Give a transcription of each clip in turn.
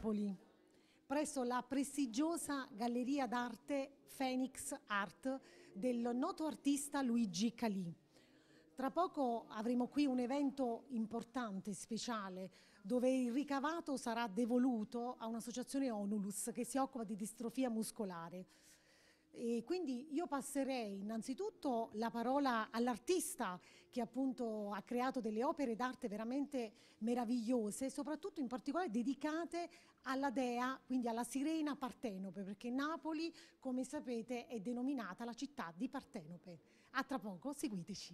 Napoli, presso la prestigiosa galleria d'arte Phoenix Art del noto artista Luigi Calì. Tra poco avremo qui un evento importante, speciale, dove il ricavato sarà devoluto a un'associazione Onulus che si occupa di distrofia muscolare. E quindi io passerei innanzitutto la parola all'artista che appunto ha creato delle opere d'arte veramente meravigliose, soprattutto in particolare dedicate alla dea, quindi alla sirena Partenope, perché Napoli, come sapete, è denominata la città di Partenope. A tra poco, seguiteci.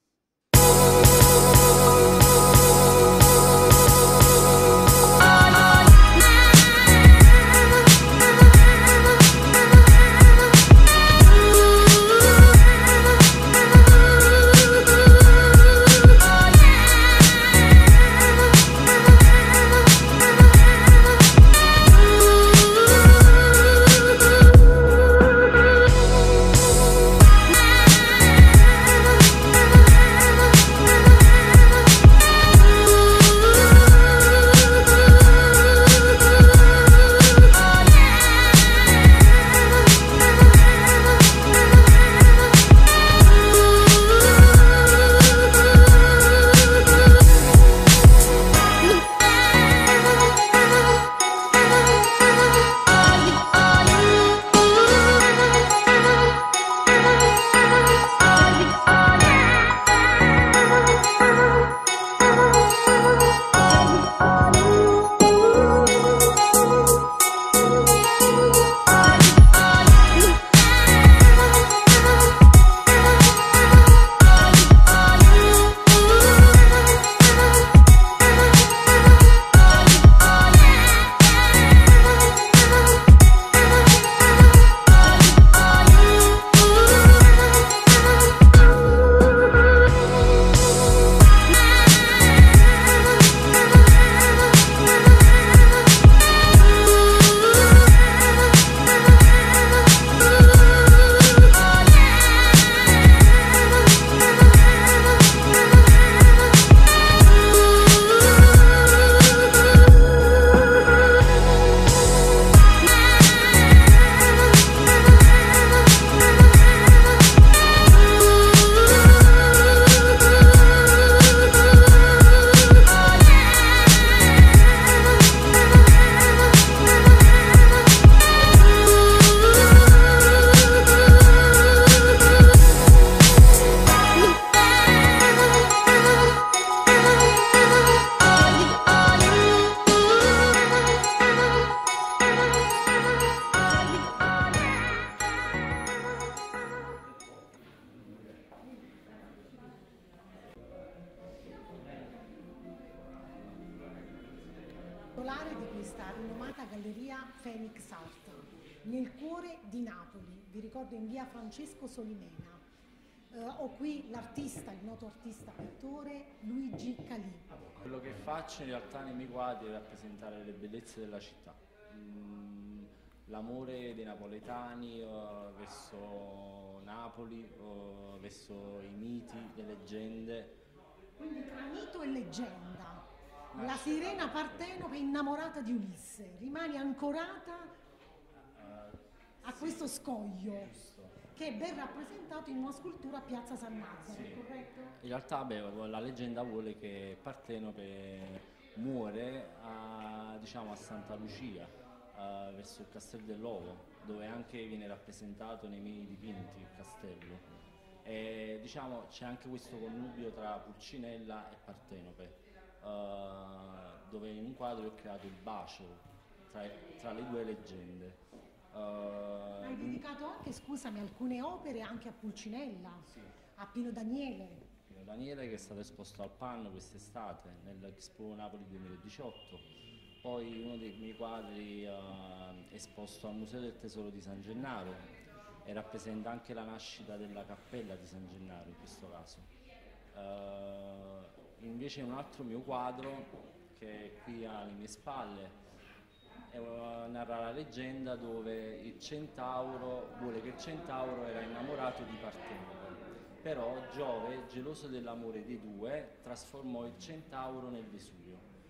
Di questa rinomata galleria Phoenix Art nel cuore di Napoli, vi ricordo in via Francesco Solimena. Ho qui l'artista, il noto artista pittore Luigi Calì. Quello che faccio in realtà nei miei quadri è rappresentare le bellezze della città, l'amore dei napoletani verso Napoli, verso i miti, le leggende. Quindi tra mito e leggenda. La sirena Partenope innamorata di Ulisse, rimane ancorata a questo scoglio, che è ben rappresentato in una scultura a Piazza San Marzano, corretto? In realtà la leggenda vuole che Partenope muore diciamo a Santa Lucia, verso il Castello dell'Ovo, dove anche viene rappresentato nei miei dipinti il castello. E diciamo c'è anche questo connubio tra Pulcinella e Partenope. Dove in un quadro ho creato il bacio tra le due leggende. Hai dedicato anche, scusami, alcune opere anche a Pulcinella, sì, a Pino Daniele. Pino Daniele, che è stato esposto al Panno quest'estate nell'Expo Napoli 2018. Poi uno dei miei quadri esposto al Museo del Tesoro di San Gennaro e rappresenta anche la nascita della cappella di San Gennaro in questo caso. Invece un altro mio quadro, che è qui alle mie spalle, narra la leggenda dove il centauro vuole che il centauro era innamorato di Partenope, però Giove, geloso dell'amore dei due, trasformò il centauro nel Vesuvio.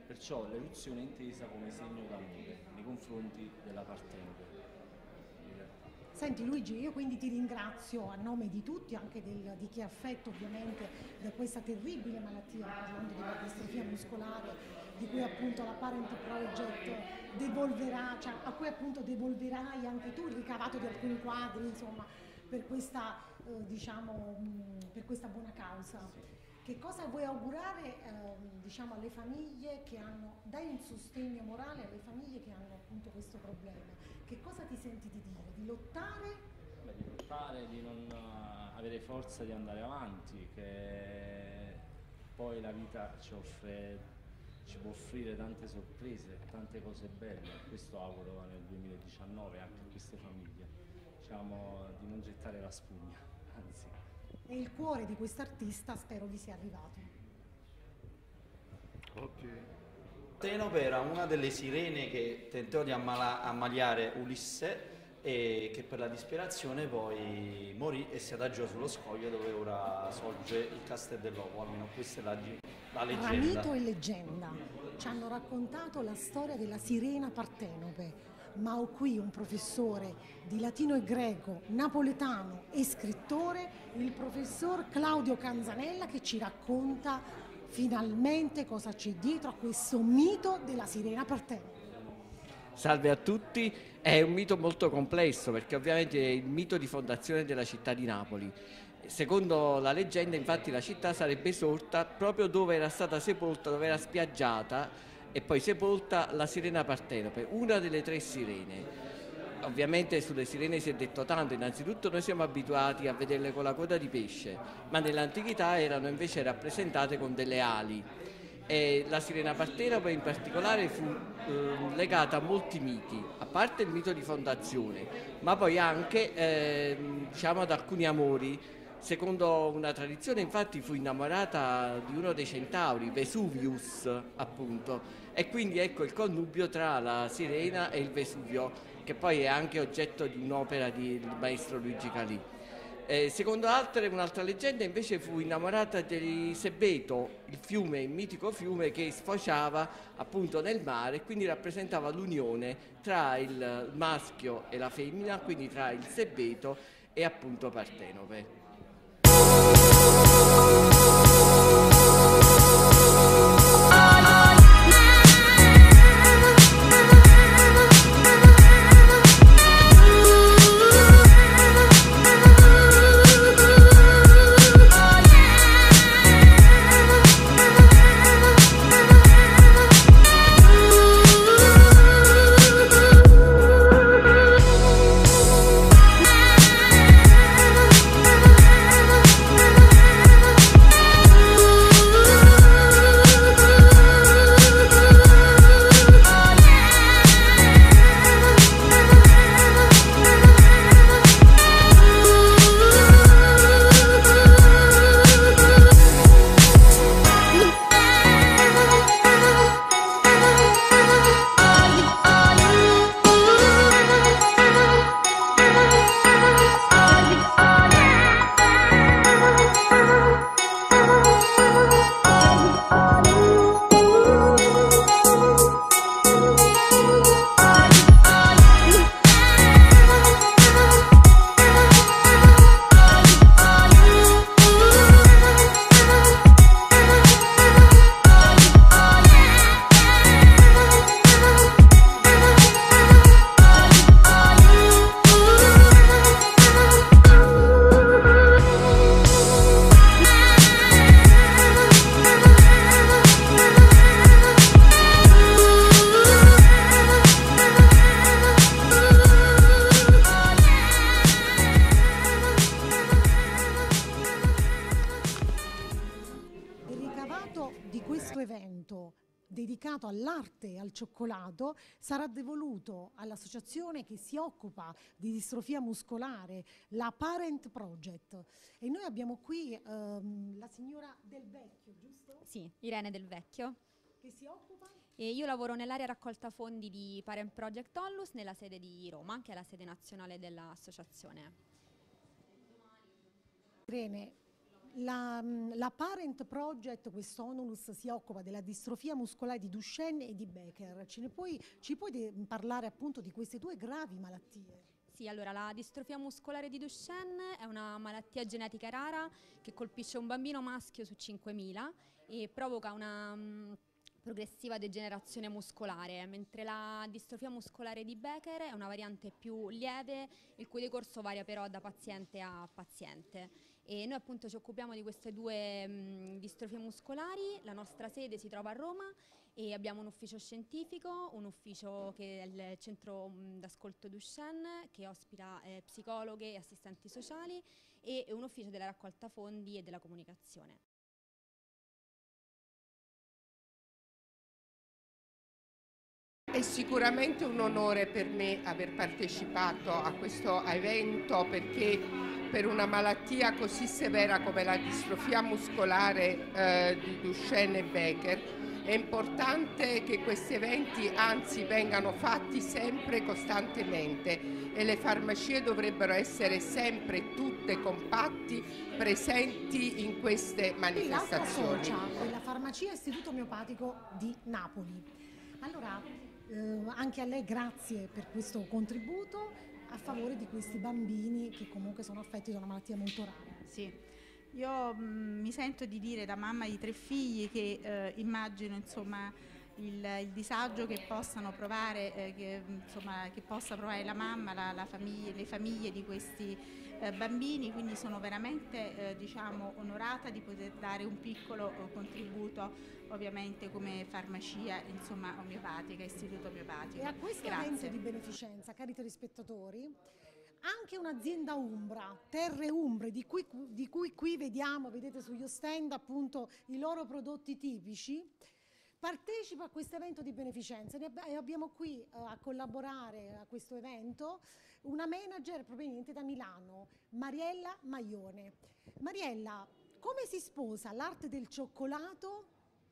perciò l'eruzione è intesa come segno d'amore nei confronti della partenope. Senti Luigi, io quindi ti ringrazio a nome di tutti, anche di chi è affetto ovviamente da questa terribile malattia, parlando della distrofia muscolare, di cui appunto la Parent Project devolverà, cioè a cui appunto devolverai anche tu il ricavato di alcuni quadri, insomma, per questa, per questa buona causa. Che cosa vuoi augurare diciamo alle famiglie che hanno, dai un sostegno morale alle famiglie che hanno appunto questo problema? Che cosa ti senti di dire? Di lottare? Beh, di lottare, di non avere forza di andare avanti, che poi la vita ci può offrire tante sorprese, tante cose belle. Questo auguro nel 2019 anche a queste famiglie, diciamo, di non gettare la spugna, anzi. E il cuore di quest'artista spero vi sia arrivato. Ok. Partenope era una delle sirene che tentò di ammaliare Ulisse e che per la disperazione poi morì e si adagiò sullo scoglio dove ora sorge il Castel dell'Ovo, almeno questa è la leggenda. Tra mito e leggenda ci hanno raccontato la storia della sirena Partenope, ma ho qui un professore di latino e greco, napoletano e scrittore, il professor Claudio Canzanella, che ci racconta finalmente cosa c'è dietro a questo mito della sirena Partenope. Salve a tutti, è un mito molto complesso perché ovviamente è il mito di fondazione della città di Napoli. Secondo la leggenda, infatti, la città sarebbe sorta proprio dove era stata sepolta, dove era spiaggiata e poi sepolta la sirena Partenope, una delle 3 sirene. Ovviamente sulle sirene si è detto tanto, innanzitutto noi siamo abituati a vederle con la coda di pesce, ma nell'antichità erano invece rappresentate con delle ali. E la sirena Partenope in particolare fu legata a molti miti, a parte il mito di fondazione, ma poi anche diciamo ad alcuni amori. Secondo una tradizione, infatti, fu innamorata di uno dei centauri, Vesuvius, appunto, e quindi ecco il connubio tra la sirena e il Vesuvio, che poi è anche oggetto di un'opera del maestro Luigi Calì. Secondo un'altra leggenda, invece, fu innamorata di Sebeto, il mitico fiume che sfociava appunto nel mare e quindi rappresentava l'unione tra il maschio e la femmina, quindi tra il Sebeto e appunto Partenope. dedicato all'arte e al cioccolato sarà devoluto all'associazione che si occupa di distrofia muscolare, la Parent Project. E noi abbiamo qui la signora Del Vecchio, giusto? Sì, Irene Del Vecchio. Che si occupa? E io lavoro nell'area raccolta fondi di Parent Project Onlus nella sede di Roma, che è la sede nazionale dell'associazione. Irene, la Parent Project, questo Onulus, si occupa della distrofia muscolare di Duchenne e di Becker. Ci puoi parlare appunto di queste due gravi malattie? Sì, allora la distrofia muscolare di Duchenne è una malattia genetica rara che colpisce un bambino maschio su 5.000 e provoca una progressiva degenerazione muscolare, mentre la distrofia muscolare di Becker è una variante più lieve, il cui decorso varia però da paziente a paziente. E noi appunto ci occupiamo di queste due distrofie muscolari. La nostra sede si trova a Roma e abbiamo un ufficio scientifico, un ufficio che è il centro d'ascolto Duchenne, che ospita psicologhe e assistenti sociali, e un ufficio della raccolta fondi e della comunicazione. È sicuramente un onore per me aver partecipato a questo evento, perché per una malattia così severa come la distrofia muscolare di Duchenne e Becker è importante che questi eventi anzi vengano fatti sempre costantemente, e le farmacie dovrebbero essere sempre tutte compatti, presenti in queste manifestazioni. La farmacia Istituto Omeopatico di Napoli. Allora, anche a lei grazie per questo contributo a favore di questi bambini che comunque sono affetti da una malattia molto rara. Sì, io mi sento di dire, da mamma di 3 figli, che immagino insomma il disagio che possano provare, che possa provare la mamma, le famiglie di questi bambini, quindi sono veramente diciamo onorata di poter dare un piccolo contributo, ovviamente come farmacia insomma omeopatica, istituto omeopatico. E a questo evento di beneficenza, cari telespettatori, anche un'azienda umbra, Terre Umbre, di cui qui vedete sugli stand appunto i loro prodotti tipici, partecipa a questo evento di beneficenza e abbiamo qui a collaborare a questo evento una manager proveniente da Milano, Mariella Maione. Mariella, come si sposa l'arte del cioccolato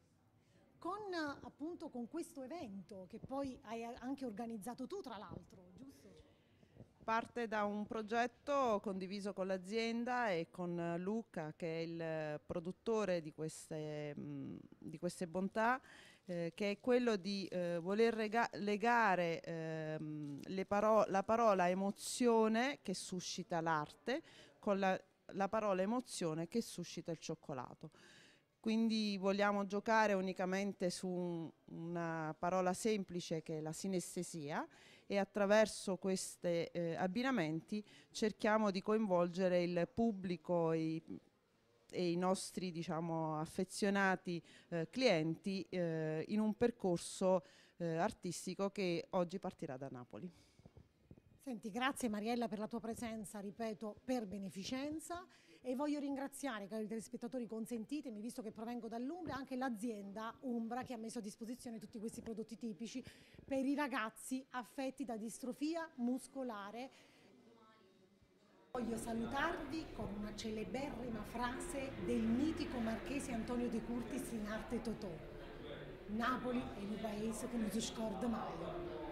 con questo evento che poi hai anche organizzato tu, tra l'altro, giusto? Parte da un progetto condiviso con l'azienda e con Luca, che è il produttore di queste bontà, che è quello di voler legare la parola emozione che suscita l'arte con la parola emozione che suscita il cioccolato. Quindi vogliamo giocare unicamente su una parola semplice che è la sinestesia, e attraverso questi abbinamenti cerchiamo di coinvolgere il pubblico e i nostri, diciamo, affezionati clienti in un percorso artistico che oggi partirà da Napoli. Senti, grazie Mariella per la tua presenza, ripeto, per beneficenza, e voglio ringraziare, cari telespettatori, consentitemi, visto che provengo dall'Umbria, anche l'azienda Umbra che ha messo a disposizione tutti questi prodotti tipici per i ragazzi affetti da distrofia muscolare. Voglio salutarvi con una celeberrima frase del mitico marchese Antonio De Curtis in arte Totò: Napoli è un paese che non si scorda mai.